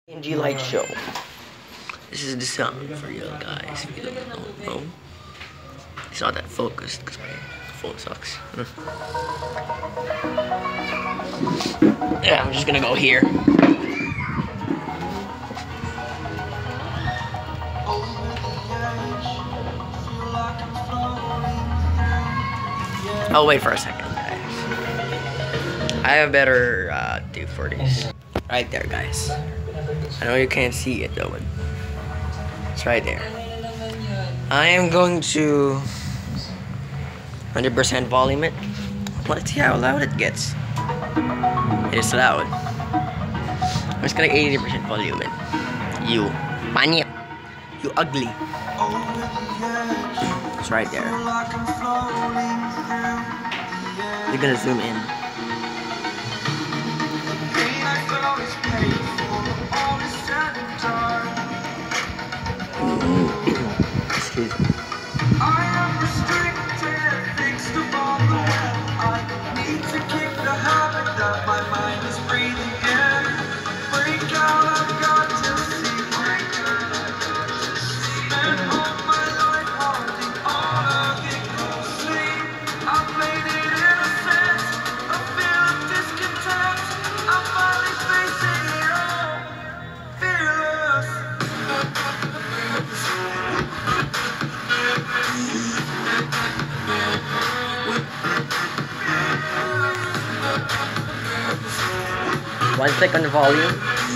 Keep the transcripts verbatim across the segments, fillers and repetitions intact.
T and G Light show. This is the sound for you guys. If you don't know, it's not that focused because my phone sucks. Yeah, I'm just gonna go here. I'll wait for a second, guys. I have a better uh, do for these. Right there, guys. I know you can't see it though, but it's right there. I am going to one hundred percent volume it. Let's see how loud it gets. It is loud. I'm just gonna eighty percent volume it. You, manya, you ugly. It's right there. You're gonna zoom in. Excuse me. I am restricted, fixed upon the web. I need to kick the habit that my mind is breathing in. Break out, I've got to see. Spend all my life haunting all of it closely. I played it innocent, a feel of discontent. I'm finally facing it all, fearless. One click on the volume.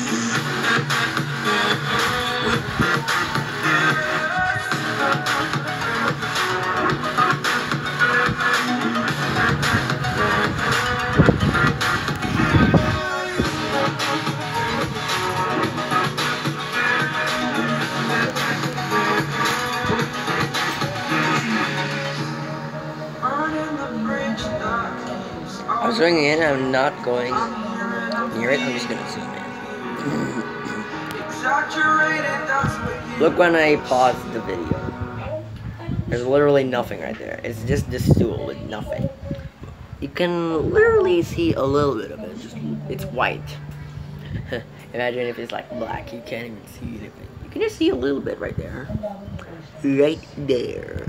I was zooming in, I'm not going near it, I'm just gonna zoom in. Look when I pause the video. There's literally nothing right there. It's just this stool with nothing. You can literally see a little bit of it, just it's white. Imagine if it's like black, you can't even see anything. You can just see a little bit right there. Right there.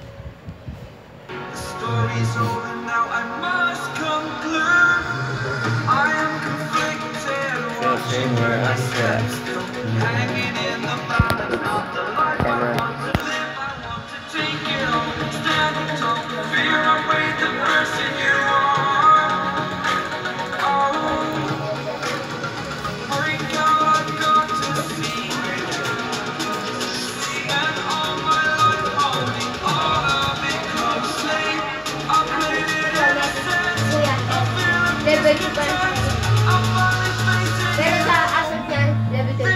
Story's over now, I must conclude. I am conflicted, watching where I step, hanging in the balance of the life I want to live. I want to take it all, stand tall, fear away the person you are. Oh, break out, I've got to see. Spend all my life holding all of it closely. Pero sa asset yan, level two.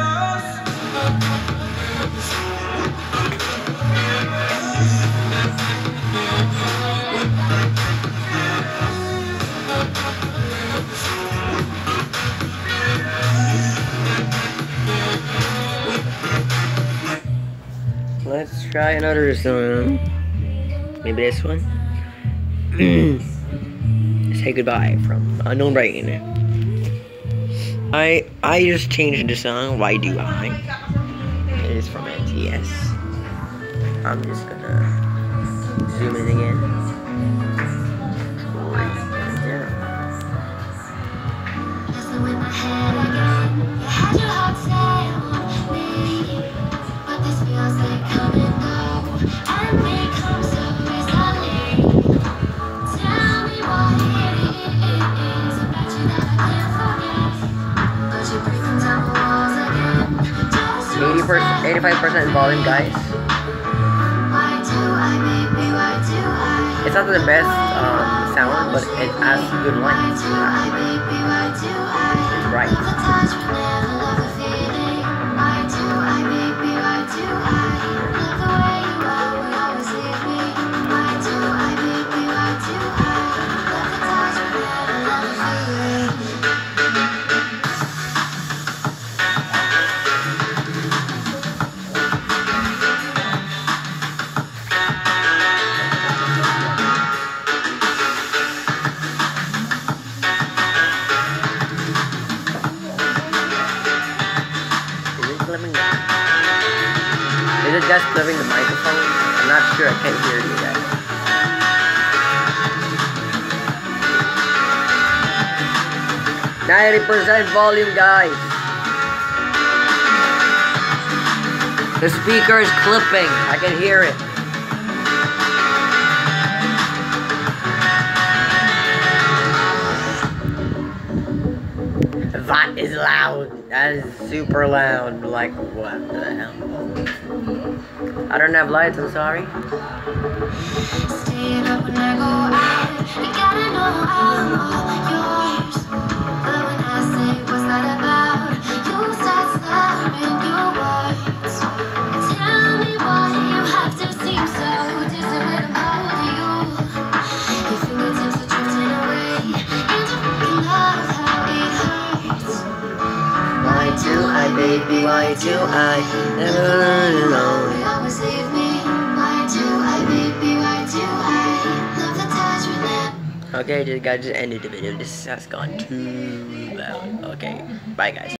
Let's try another song. Maybe this one. Say goodbye from Unknown Rain. I I just changed the song. Why do I? It is from N T S. I'm just gonna zoom in again. Right there. eighty-five percent volume, guys. It's not the best um, sound, but it has good lines. It's right. Is it just clearing the microphone? I'm not sure. I can't hear you guys. ninety percent volume, guys. The speaker is clipping. I can hear it. That is loud. That is super loud. Like, what the hell? I don't have lights, I'm sorry. Staying up when I go out, you gotta know I'm all yours. But when I say what's that about, you start slurring your words. Tell me why you have to seem so distant when I'm holding you. Your fingertips are drifting away, and you fucking love how it hurts. Why do I, baby, why do I never learn alone? You always leave me. Why do I, baby, why do I love the touch with them? Okay, just guys, just ended the video. This has gone too loud. Okay, bye guys.